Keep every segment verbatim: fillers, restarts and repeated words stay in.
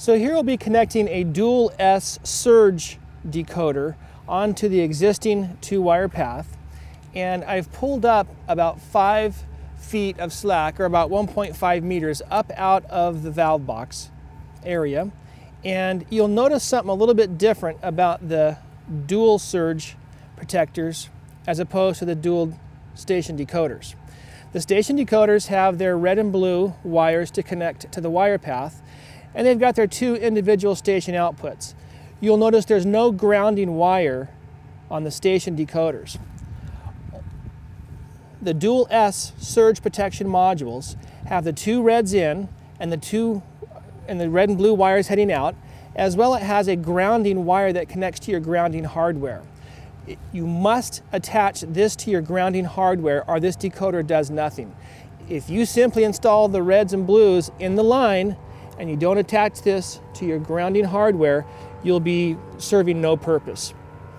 So here we'll be connecting a dual S surge decoder onto the existing two-wire path, and I've pulled up about five feet of slack, or about one point five meters, up out of the valve box area, and you'll notice something a little bit different about the dual surge protectors as opposed to the dual station decoders. The station decoders have their red and blue wires to connect to the wire path, and they've got their two individual station outputs. You'll notice there's no grounding wire on the station decoders. The dual S surge protection modules have the two reds in and the two and the red and blue wires heading out, as well as it has a grounding wire that connects to your grounding hardware. You must attach this to your grounding hardware or this decoder does nothing. If you simply install the reds and blues in the line and you don't attach this to your grounding hardware, you'll be serving no purpose.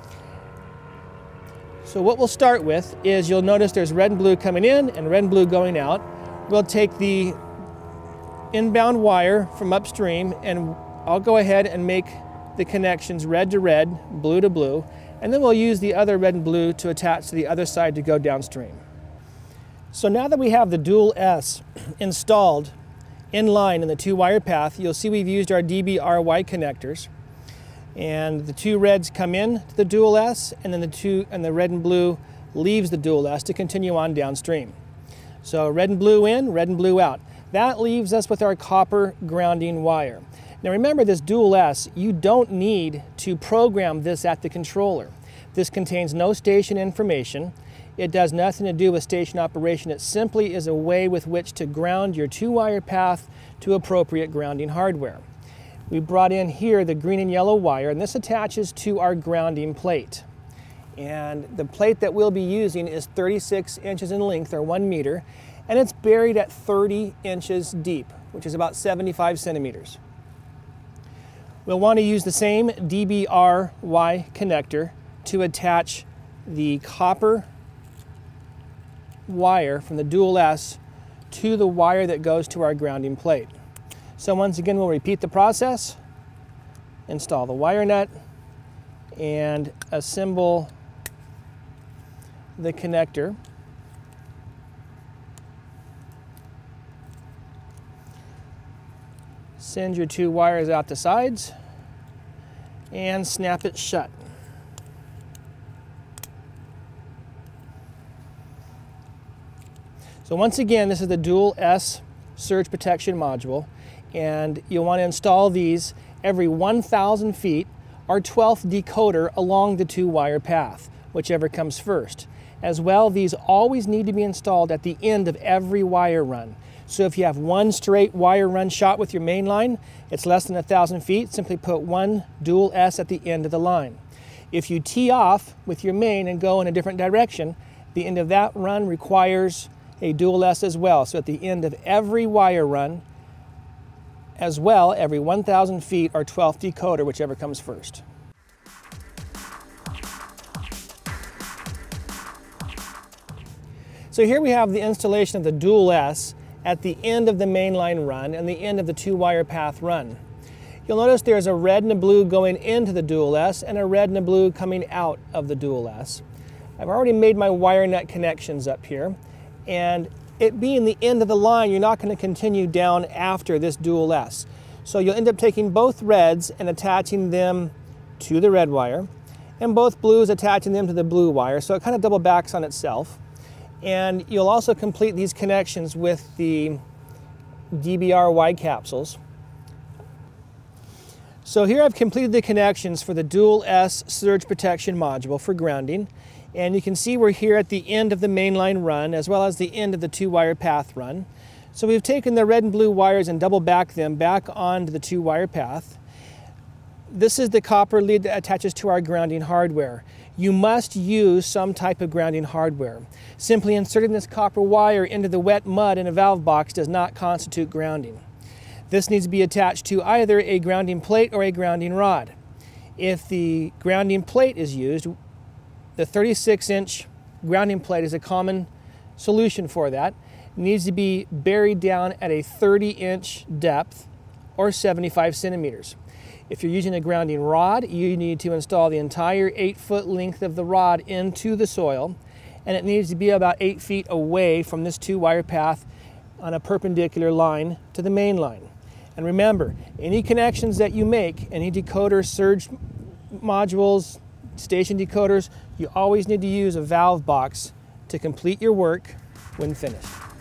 So what we'll start with is, you'll notice there's red and blue coming in and red and blue going out. We'll take the inbound wire from upstream and I'll go ahead and make the connections red to red, blue to blue, and then we'll use the other red and blue to attach to the other side to go downstream. So now that we have the dual S installed in line in the two-wire path, you'll see we've used our D B R Y connectors, and the two reds come in to the dual S, and then the two and the red and blue leaves the dual S to continue on downstream. So red and blue in, red and blue out. That leaves us with our copper grounding wire. Now remember, this dual S, you don't need to program this at the controller. This contains no station information. It does nothing to do with station operation. It simply is a way with which to ground your two-wire path to appropriate grounding hardware. We brought in here the green and yellow wire, and this attaches to our grounding plate. And the plate that we'll be using is thirty-six inches in length, or one meter, and it's buried at thirty inches deep, which is about seventy-five centimeters. We'll want to use the same D B R Y connector to attach the copper wire from the dual S to the wire that goes to our grounding plate. So once again, we'll repeat the process, install the wire nut, and assemble the connector. Send your two wires out the sides and snap it shut. So once again, this is the dual S surge protection module, and you'll want to install these every one thousand feet or twelfth decoder along the two-wire path, whichever comes first. As well, these always need to be installed at the end of every wire run. So if you have one straight wire run shot with your main line, it's less than one thousand feet, simply put one dual S at the end of the line. If you tee off with your main and go in a different direction, the end of that run requires a dual S as well. So at the end of every wire run, as well, every one thousand feet or twelfth decoder, whichever comes first. So here we have the installation of the dual S at the end of the mainline run and the end of the two-wire path run. You'll notice there's a red and a blue going into the dual S and a red and a blue coming out of the dual S. I've already made my wire nut connections up here, and it being the end of the line, you're not going to continue down after this dual S. So you'll end up taking both reds and attaching them to the red wire, and both blues attaching them to the blue wire, so it kind of double backs on itself. And you'll also complete these connections with the D B R Y capsules. So here I've completed the connections for the dual S surge protection module for grounding. And you can see we're here at the end of the mainline run as well as the end of the two-wire path run. So we've taken the red and blue wires and double back them back onto the two-wire path. This is the copper lead that attaches to our grounding hardware. You must use some type of grounding hardware. Simply inserting this copper wire into the wet mud in a valve box does not constitute grounding. This needs to be attached to either a grounding plate or a grounding rod. If the grounding plate is used, the thirty-six inch grounding plate is a common solution for that. It needs to be buried down at a thirty inch depth or seventy-five centimeters. If you're using a grounding rod, you need to install the entire eight foot length of the rod into the soil, and it needs to be about eight feet away from this two wire path on a perpendicular line to the main line. And remember, any connections that you make, any decoder, surge modules, station decoders, you always need to use a valve box to complete your work when finished.